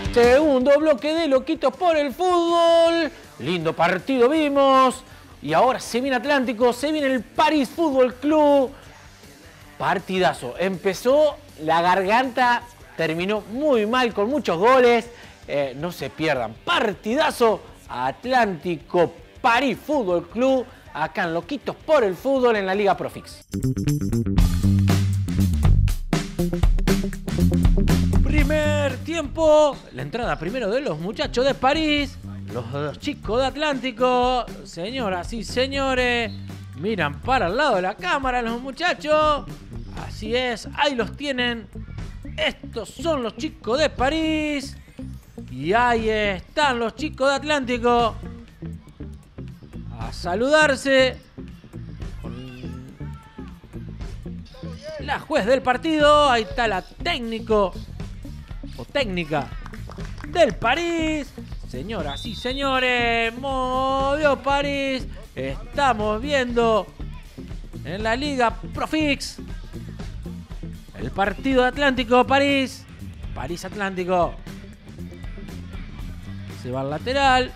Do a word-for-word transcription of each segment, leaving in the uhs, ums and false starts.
Segundo bloque de Loquitos por el Fútbol. Lindo partido vimos. Y ahora se viene Atlántico, se viene el París Fútbol Club. Partidazo. Empezó la garganta, terminó muy mal con muchos goles. Eh, no se pierdan. Partidazo. Atlántico París Fútbol Club. Acá en Loquitos por el Fútbol en la Liga Profix. Primer tiempo, la entrada primero de los muchachos de París, los, los chicos de Atlántico. Señoras y señores, miran para el lado de la cámara los muchachos. Así es, ahí los tienen. Estos son los chicos de París. Y ahí están los chicos de Atlántico. A saludarse con la juez del partido. Ahí está la técnico o técnica del París. Señoras y señores, movió París. Estamos viendo en la Liga Profix el partido de Atlántico París. París Atlántico. Se va al lateral.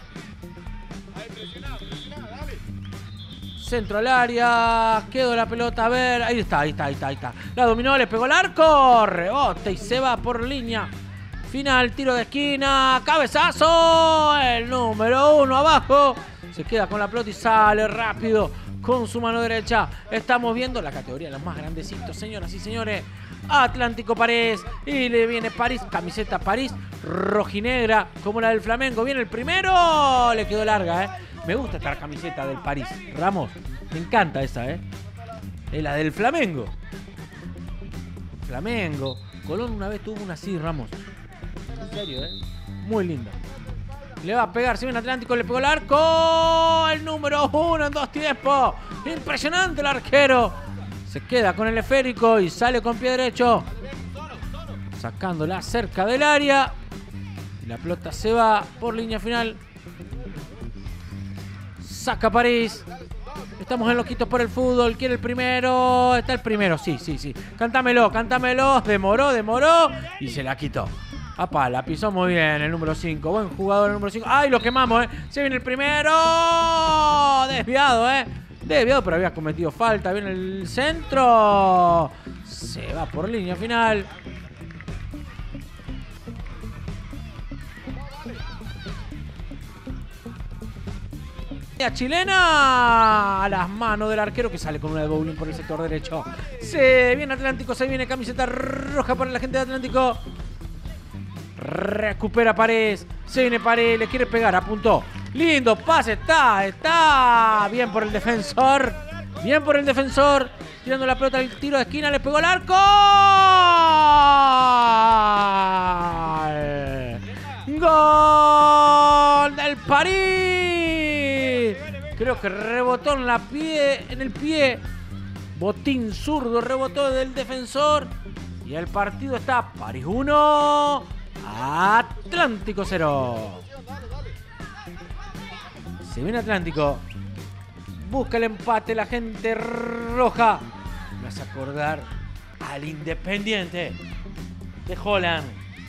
Centro al área, quedó la pelota, a ver, ahí está, ahí está, ahí está, ahí está. La dominó, le pegó el arco, rebote y se va por línea final, tiro de esquina, cabezazo, el número uno abajo, se queda con la pelota y sale rápido con su mano derecha. Estamos viendo la categoría de los más grandecitos, señoras y señores. Atlántico París, y le viene París, camiseta París, rojinegra, como la del Flamengo. Viene el primero, le quedó larga, ¿eh? Me gusta esta camiseta del París. Ramos, me encanta esa, ¿eh? Es la del Flamengo. Flamengo. Colón una vez tuvo una así, Ramos. En serio, ¿eh? Muy linda. Le va a pegar, si viene Atlántico, le pegó el arco. El número uno en dos tiempos. Impresionante el arquero. Se queda con el esférico y sale con pie derecho. Sacándola cerca del área. Y la pelota se va por línea final. Saca París. Estamos en Loquitos por el Fútbol. ¿Quiere el primero? Está el primero, sí, sí, sí. Cántamelo, cántamelo. Demoró, demoró. Y se la quitó. Apá, la pisó muy bien el número cinco. Buen jugador el número cinco. ¡Ay, lo quemamos, eh! Se viene el primero. Desviado, eh. Desviado, pero había cometido falta. Viene el centro. Se va por línea final. Chilena a las manos del arquero que sale con una de bowling por el sector derecho. Se viene Atlántico, se viene camiseta roja para la gente de Atlántico. Recupera París. Se viene París, le quiere pegar, apuntó. Lindo pase, está, está. Bien por el defensor. Bien por el defensor. Tirando la pelota al tiro de esquina, le pegó el arco. Gol del París. Creo que rebotó en la pie, en el pie. Botín zurdo rebotó del defensor. Y el partido está París uno, Atlántico cero. Se viene Atlántico. Busca el empate la gente roja. Me hace acordar al Independiente de Holland.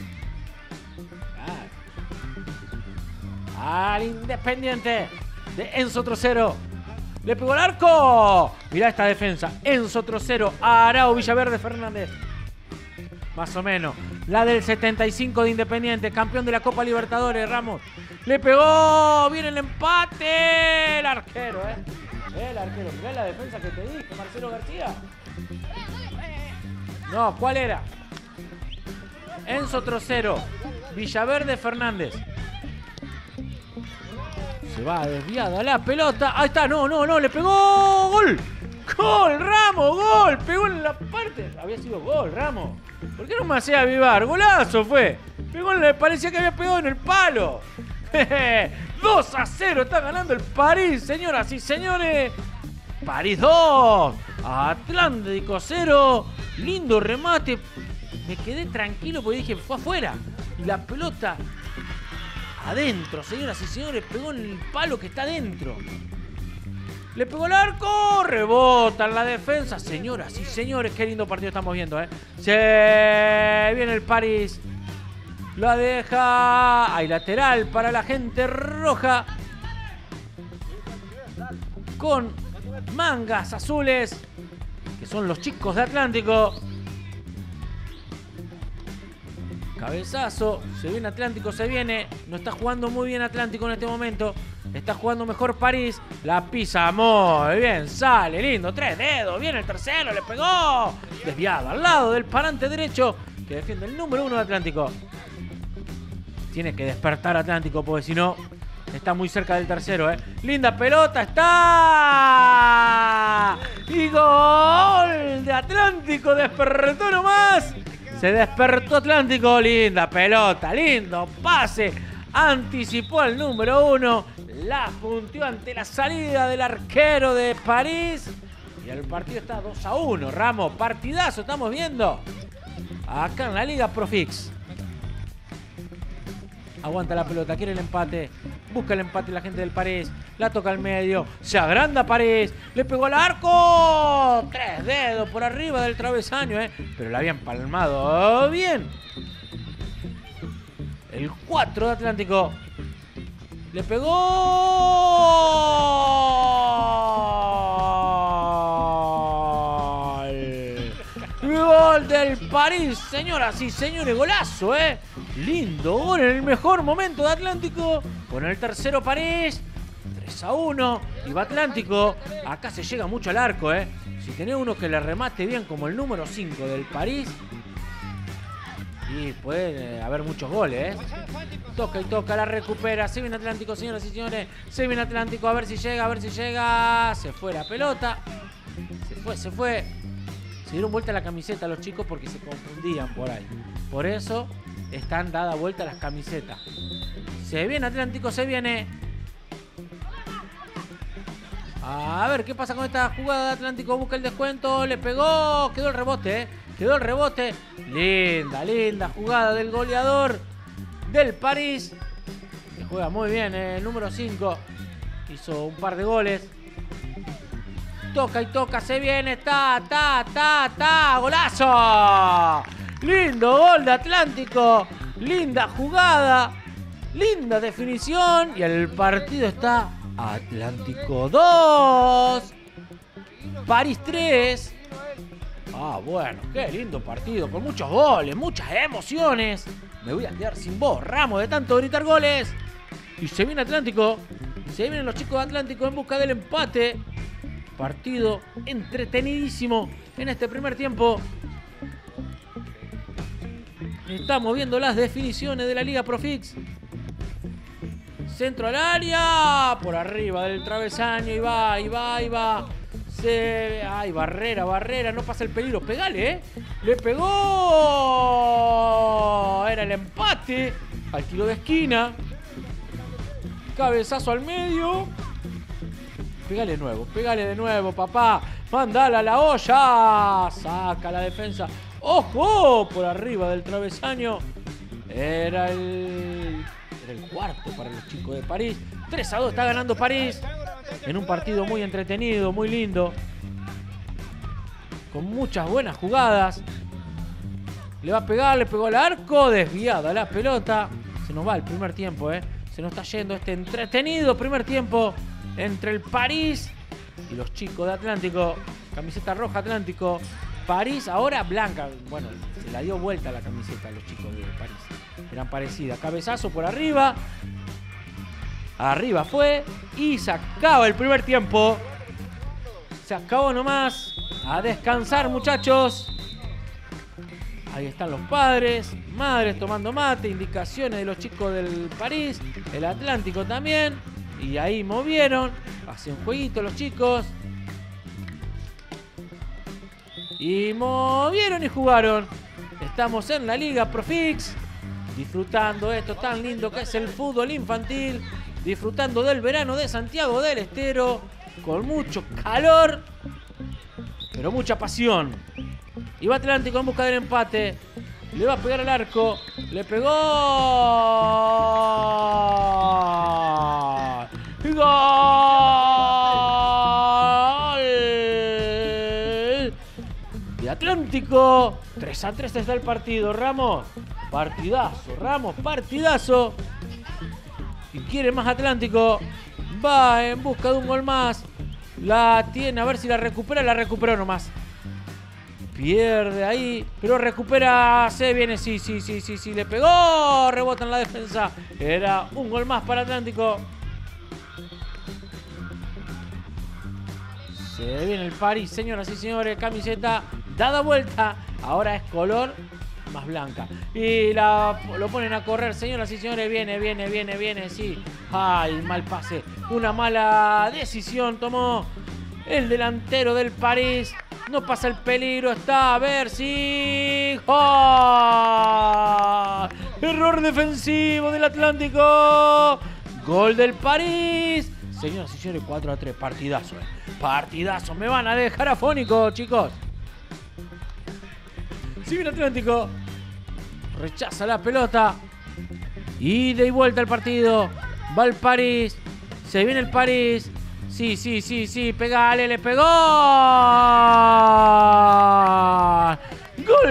Al Independiente de Enzo Trocero. Le pegó el arco. Mirá esta defensa. Enzo Trocero, Arao, Villaverde, Fernández. Más o menos. La del setenta y cinco de Independiente. Campeón de la Copa Libertadores, Ramos. Le pegó. Viene el empate. El arquero, ¿eh? El arquero. Mirá la defensa que te dije, Marcelo García. No, ¿cuál era? Enzo Trocero, Villaverde, Fernández. Se va desviada la pelota. Ahí está, no, no, no, le pegó. ¡Gol! ¡Gol, Ramos! ¡Gol! Pegó en la parte. Había sido gol, Ramos. ¿Por qué no me hacía avivar? ¡Golazo fue! Pegó en la... Parecía que había pegado en el palo. dos a cero está ganando el París, señoras y señores. París dos, Atlántico cero. Lindo remate. Me quedé tranquilo porque dije, fue afuera. Y la pelota adentro, señoras y señores, pegó en el palo que está adentro. Le pegó el arco, rebota en la defensa. Señoras y señores, qué lindo partido estamos viendo, ¿eh? Se viene el París. La deja. Hay lateral para la gente roja. Con mangas azules. Que son los chicos de Atlántico. Cabezazo. Se viene Atlántico, se viene. No está jugando muy bien Atlántico en este momento. Está jugando mejor París. La pisa muy bien. Sale, lindo. Tres dedos. Viene el tercero. Le pegó. Desviado al lado del parante derecho. Que defiende el número uno de Atlántico. Tiene que despertar Atlántico. Porque si no, está muy cerca del tercero. ¿eh? Linda pelota. Está. Y gol de Atlántico. Despertó nomás. Se despertó Atlántico. Linda pelota. Lindo pase. Anticipó al número uno. La punteó ante la salida del arquero de París. Y el partido está dos a uno. Ramos, partidazo estamos viendo. Acá en la Liga Profix. Aguanta la pelota, quiere el empate. Busca el empate la gente del París. La toca al medio. Se agranda París. Le pegó al arco. Tres dedos por arriba del travesaño, ¿eh? Pero la había empalmado bien. El cuatro de Atlántico. Le pegó. Gol del París, señoras y señores. Golazo, ¿eh? Lindo gol en el mejor momento de Atlántico. Con el tercero París. tres a uno. Y va Atlántico. Acá se llega mucho al arco, ¿eh? Si tenés uno que le remate bien como el número cinco del París. Y puede haber muchos goles, ¿eh? Toca y toca, la recupera. Se viene Atlántico, señoras y señores. Se viene Atlántico, a ver si llega, a ver si llega. Se fue la pelota. Se fue, se fue. Se dieron vuelta la camiseta los chicos porque se confundían por ahí. Por eso están dadas vuelta las camisetas. Se viene Atlántico, se viene. A ver qué pasa con esta jugada de Atlántico. Busca el descuento, le pegó. Quedó el rebote, ¿eh? Quedó el rebote. Linda, linda jugada del goleador del París. Que juega muy bien, ¿eh? El número cinco. Hizo un par de goles. Toca y toca, se viene. Ta, ta, ta, ta. ¡Golazo! Lindo gol de Atlántico. Linda jugada. Linda definición. Y el partido está Atlántico dos. París tres. Ah, bueno, qué lindo partido, con muchos goles, muchas emociones. Me voy a quedar sin voz, Ramos, de tanto gritar goles. Y se viene Atlántico, se vienen los chicos de Atlántico en busca del empate. Partido entretenidísimo en este primer tiempo. Estamos viendo las definiciones de la Liga Profix. Centro al área, por arriba del travesaño, y va, y va, y va. Se... Ay, barrera, barrera, no pasa el peligro. Pegale, ¿eh? Le pegó. Era el empate al tiro de esquina. Cabezazo al medio. Pegale de nuevo, pegale de nuevo, papá. Mandala a la olla. Saca la defensa. ¡Ojo! Por arriba del travesaño. Era el... Era el cuarto para los chicos de París. tres a dos está ganando París. En un partido muy entretenido, muy lindo. Con muchas buenas jugadas. Le va a pegar, le pegó al arco. Desviada la pelota. Se nos va el primer tiempo, ¿eh? Se nos está yendo este entretenido primer tiempo entre el París y los chicos de Atlántico. Camiseta roja Atlántico. París ahora blanca. Bueno, se la dio vuelta la camiseta a los chicos de París. Eran parecidas. Cabezazo por arriba. Arriba fue. Y se acaba el primer tiempo. Se acabó nomás. A descansar, muchachos. Ahí están los padres, madres tomando mate. Indicaciones de los chicos del París. El Atlántico también. Y ahí movieron. Hacen jueguito los chicos. Y movieron y jugaron. Estamos en la Liga Profix. Disfrutando esto tan lindo que es el fútbol infantil. Disfrutando del verano de Santiago del Estero. Con mucho calor, pero mucha pasión. Y va Atlántico en busca del empate. Le va a pegar al arco. Le pegó. ¡Gol! De Atlántico. Atlántico. tres a tres está el partido, Ramos. Partidazo, Ramos, partidazo. Y quiere más Atlántico. Va en busca de un gol más. La tiene, a ver si la recupera. La recuperó nomás. Pierde ahí, pero recupera. Se viene, sí, sí, sí, sí, sí. Le pegó, rebota en la defensa. Era un gol más para Atlántico. Se viene el París, señoras y señores. Camiseta dada vuelta. Ahora es color más blanca. Y la, lo ponen a correr, señoras y señores. Viene, viene, viene, viene, sí. Ay, mal pase. Una mala decisión tomó el delantero del París. No pasa el peligro, está a ver si... ¡Oh! Error defensivo del Atlántico. Gol del París. Señoras y señores, cuatro a tres. Partidazo, eh. Partidazo. Me van a dejar afónico, chicos. Si viene Atlántico. Rechaza la pelota. Ida y vuelta al partido. Va el París. Se viene el París. Sí, sí, sí, sí. Pegale, le pegó. Gol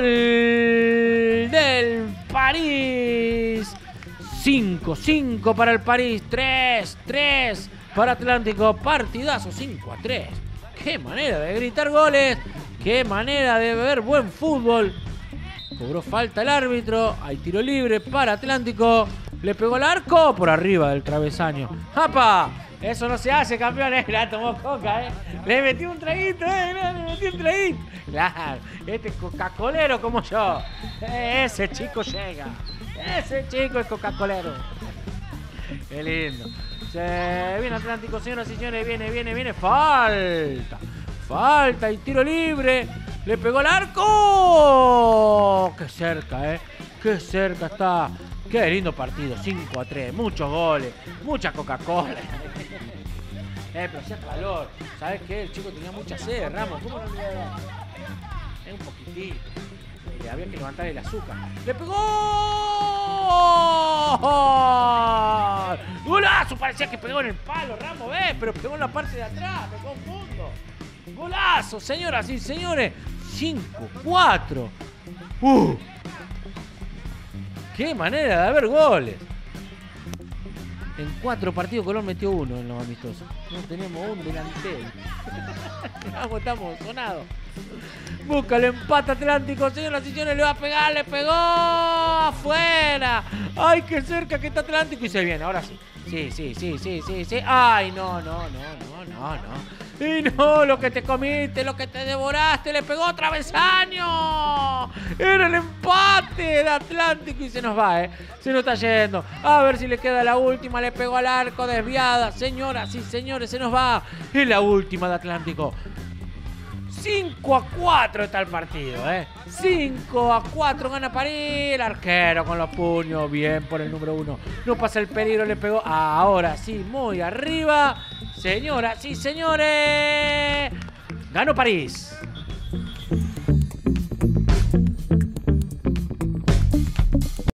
del París. cinco, cinco para el París. tres, tres para Atlántico. Partidazo, cinco a tres. Qué manera de gritar goles. Qué manera de ver buen fútbol. Cobró falta el árbitro. Hay tiro libre para Atlántico. Le pegó al arco por arriba del travesaño. ¡Japa! Eso no se hace, campeones. La tomó Coca, ¿eh? Le metió un traguito, ¿eh? Le metió un traguito. Claro, este coca-colero como yo. Ese chico llega. Ese chico es coca-colero. Qué lindo. Se viene Atlántico, señoras y señores. Viene, viene, viene. Falta. Falta y tiro libre. Le pegó al arco. Qué cerca, ¿eh? Qué cerca está. Qué lindo partido. cinco a tres. Muchos goles. Mucha Coca-Cola. Eh, pero hacía calor. ¿Sabes qué? El chico tenía mucha sed, Ramos. ¿Cómo no le iba a dar? Es un poquitito. Le había que levantar el azúcar. ¡Le pegó! ¡Golazo! Parecía que pegó en el palo, Ramos, ¿ves? Pero pegó en la parte de atrás. Me confundo. ¡Golazo, señoras y señores! cinco cuatro. ¡Uh! ¡Qué manera de haber goles! En cuatro partidos Colón metió uno en los amistosos. No tenemos un delantero. Vamos, estamos sonados. Busca el empate Atlántico, señoras y señores. Le va a pegar, le pegó. ¡Afuera! ¡Ay, qué cerca que está Atlántico! Y se viene, ahora sí. Sí, sí, sí, sí, sí, sí. ¡Ay, no, no, no, no, no, no! Y no, lo que te comiste, lo que te devoraste, le pegó travesaño. Era el empate de Atlántico y se nos va, ¿eh? Se nos está yendo. A ver si le queda la última, le pegó al arco, desviada. Señoras y señores, se nos va. Es la última de Atlántico. cinco a cuatro está el partido, ¿eh? cinco a cuatro gana París. El arquero con los puños. Bien por el número uno. No pasa el peligro, le pegó. Ahora sí, muy arriba. Señoras y señores, ganó París.